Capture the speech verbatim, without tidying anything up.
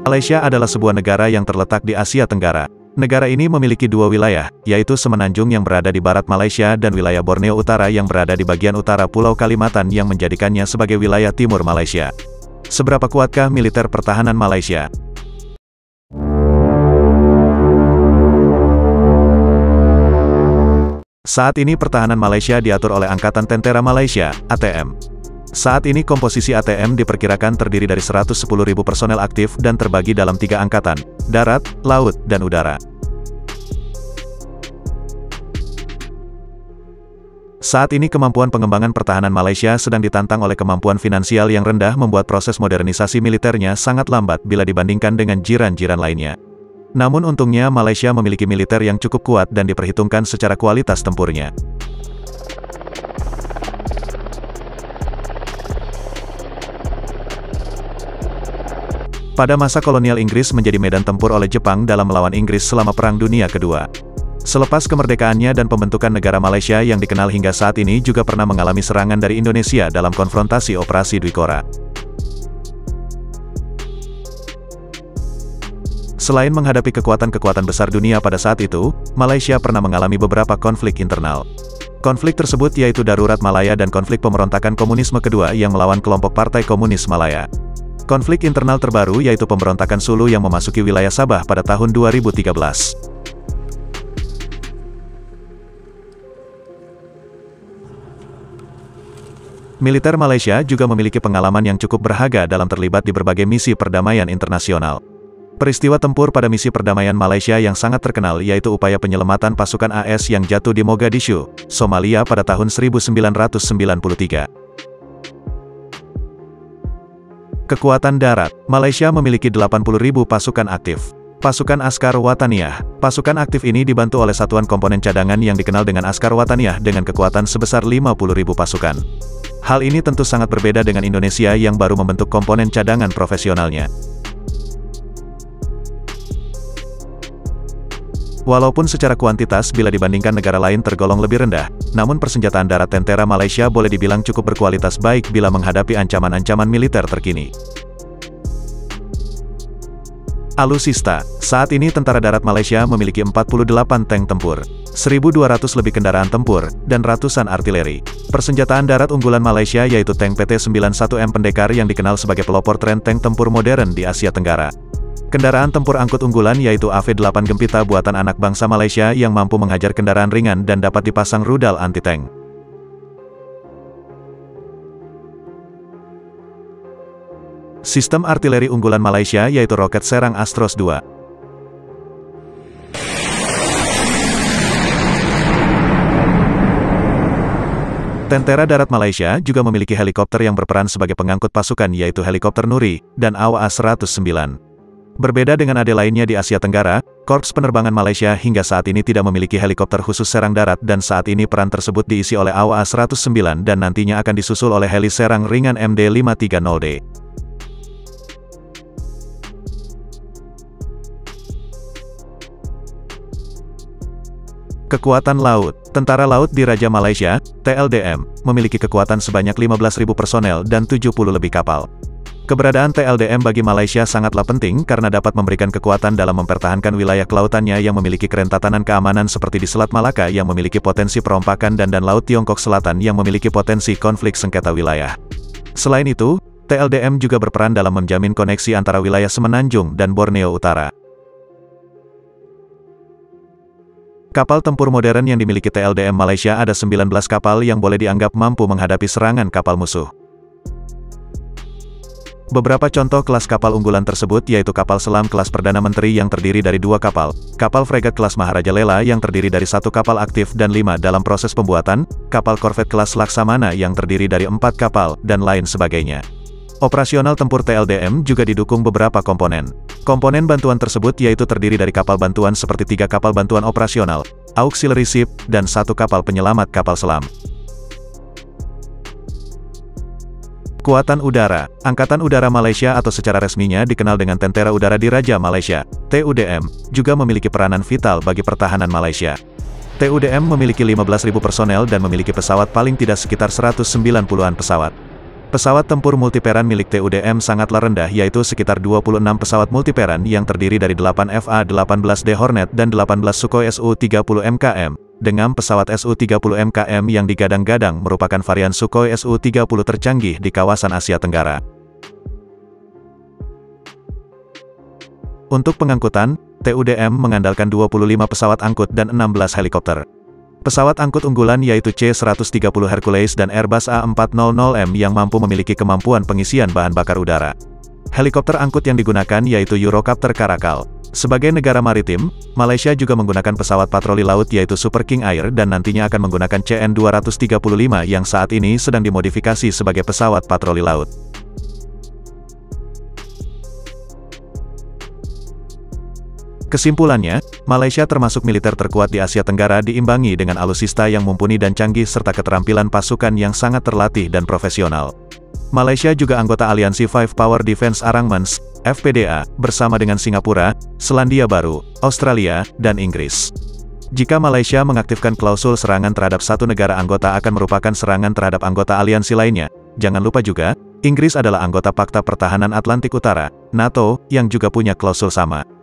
Malaysia adalah sebuah negara yang terletak di Asia Tenggara. Negara ini memiliki dua wilayah, yaitu Semenanjung yang berada di barat Malaysia dan wilayah Borneo Utara yang berada di bagian utara Pulau Kalimantan yang menjadikannya sebagai wilayah timur Malaysia. Seberapa kuatkah militer pertahanan Malaysia? Saat ini pertahanan Malaysia diatur oleh Angkatan Tentera Malaysia, A T M. Saat ini komposisi A T M diperkirakan terdiri dari seratus sepuluh ribu personel aktif dan terbagi dalam tiga angkatan, darat, laut, dan udara. Saat ini kemampuan pengembangan pertahanan Malaysia sedang ditantang oleh kemampuan finansial yang rendah membuat proses modernisasi militernya sangat lambat bila dibandingkan dengan jiran-jiran lainnya. Namun untungnya Malaysia memiliki militer yang cukup kuat dan diperhitungkan secara kualitas tempurnya. Pada masa kolonial Inggris menjadi medan tempur oleh Jepang dalam melawan Inggris selama Perang Dunia Kedua. Selepas kemerdekaannya dan pembentukan negara Malaysia yang dikenal hingga saat ini juga pernah mengalami serangan dari Indonesia dalam konfrontasi Operasi Dwikora. Selain menghadapi kekuatan-kekuatan besar dunia pada saat itu, Malaysia pernah mengalami beberapa konflik internal. Konflik tersebut yaitu Darurat Malaya dan konflik pemberontakan komunisme kedua yang melawan kelompok Partai Komunis Malaya. Konflik internal terbaru yaitu pemberontakan Sulu yang memasuki wilayah Sabah pada tahun dua ribu tiga belas. Militer Malaysia juga memiliki pengalaman yang cukup berharga dalam terlibat di berbagai misi perdamaian internasional. Peristiwa tempur pada misi perdamaian Malaysia yang sangat terkenal yaitu upaya penyelamatan pasukan A S yang jatuh di Mogadishu, Somalia pada tahun seribu sembilan ratus sembilan puluh tiga. Kekuatan darat, Malaysia memiliki delapan puluh ribu pasukan aktif. Pasukan Askar Wataniyah. Pasukan aktif ini dibantu oleh satuan komponen cadangan yang dikenal dengan Askar Wataniyah dengan kekuatan sebesar lima puluh ribu pasukan. Hal ini tentu sangat berbeda dengan Indonesia yang baru membentuk komponen cadangan profesionalnya. Walaupun secara kuantitas bila dibandingkan negara lain tergolong lebih rendah, namun persenjataan darat tentera Malaysia boleh dibilang cukup berkualitas baik bila menghadapi ancaman-ancaman militer terkini. Alutsista. Saat ini tentara darat Malaysia memiliki empat puluh delapan tank tempur, seribu dua ratus lebih kendaraan tempur, dan ratusan artileri. Persenjataan darat unggulan Malaysia yaitu tank P T sembilan puluh satu M Pendekar yang dikenal sebagai pelopor tren tank tempur modern di Asia Tenggara. Kendaraan tempur angkut unggulan yaitu A V delapan Gempita buatan anak bangsa Malaysia yang mampu menghajar kendaraan ringan dan dapat dipasang rudal anti-tank. Sistem artileri unggulan Malaysia yaitu roket serang Astros dua. Tentera darat Malaysia juga memiliki helikopter yang berperan sebagai pengangkut pasukan yaitu helikopter Nuri dan A W A seratus sembilan. Berbeda dengan ade lainnya di Asia Tenggara, Korps Penerbangan Malaysia hingga saat ini tidak memiliki helikopter khusus serang darat dan saat ini peran tersebut diisi oleh A W A seratus sembilan dan nantinya akan disusul oleh heli serang ringan M D lima tiga nol D. Kekuatan Laut. Tentara Laut Diraja Malaysia, T L D M, memiliki kekuatan sebanyak lima belas ribu personel dan tujuh puluh lebih kapal. Keberadaan T L D M bagi Malaysia sangatlah penting karena dapat memberikan kekuatan dalam mempertahankan wilayah kelautannya yang memiliki kerentanan keamanan seperti di Selat Malaka yang memiliki potensi perompakan dan dan Laut Tiongkok Selatan yang memiliki potensi konflik sengketa wilayah. Selain itu, T L D M juga berperan dalam menjamin koneksi antara wilayah Semenanjung dan Borneo Utara. Kapal tempur modern yang dimiliki T L D M Malaysia ada sembilan belas kapal yang boleh dianggap mampu menghadapi serangan kapal musuh. Beberapa contoh kelas kapal unggulan tersebut yaitu kapal selam kelas Perdana Menteri yang terdiri dari dua kapal, kapal fregat kelas Maharaja Lela yang terdiri dari satu kapal aktif dan lima dalam proses pembuatan, kapal korvet kelas Laksamana yang terdiri dari empat kapal, dan lain sebagainya. Operasional tempur T L D M juga didukung beberapa komponen. Komponen bantuan tersebut yaitu terdiri dari kapal bantuan seperti tiga kapal bantuan operasional, auxiliary ship, dan satu kapal penyelamat kapal selam. Kekuatan Udara. Angkatan Udara Malaysia atau secara resminya dikenal dengan Tentera Udara Diraja Malaysia, T U D M, juga memiliki peranan vital bagi pertahanan Malaysia. T U D M memiliki lima belas ribu personel dan memiliki pesawat paling tidak sekitar seratus sembilan puluhan pesawat. Pesawat tempur multiperan milik T U D M sangatlah rendah, yaitu sekitar dua puluh enam pesawat multiperan yang terdiri dari delapan F A delapan belas D Hornet dan delapan belas Sukhoi S U tiga puluh M K M. Dengan pesawat S U tiga puluh M K M yang digadang-gadang merupakan varian Sukhoi S U tiga puluh tercanggih di kawasan Asia Tenggara. Untuk pengangkutan, T U D M mengandalkan dua puluh lima pesawat angkut dan enam belas helikopter. Pesawat angkut unggulan yaitu C seratus tiga puluh Hercules dan Airbus A empat ratus M yang mampu memiliki kemampuan pengisian bahan bakar udara. Helikopter angkut yang digunakan yaitu Eurocopter Caracal. Sebagai negara maritim, Malaysia juga menggunakan pesawat patroli laut yaitu Super King Air dan nantinya akan menggunakan C N dua ratus tiga puluh lima yang saat ini sedang dimodifikasi sebagai pesawat patroli laut. Kesimpulannya, Malaysia termasuk militer terkuat di Asia Tenggara diimbangi dengan alutsista yang mumpuni dan canggih serta keterampilan pasukan yang sangat terlatih dan profesional. Malaysia juga anggota aliansi Five Power Defense Arrangements, F P D A, bersama dengan Singapura, Selandia Baru, Australia, dan Inggris. Jika Malaysia mengaktifkan klausul serangan terhadap satu negara anggota akan merupakan serangan terhadap anggota aliansi lainnya. Jangan lupa juga, Inggris adalah anggota Pakta Pertahanan Atlantik Utara, NATO, yang juga punya klausul sama.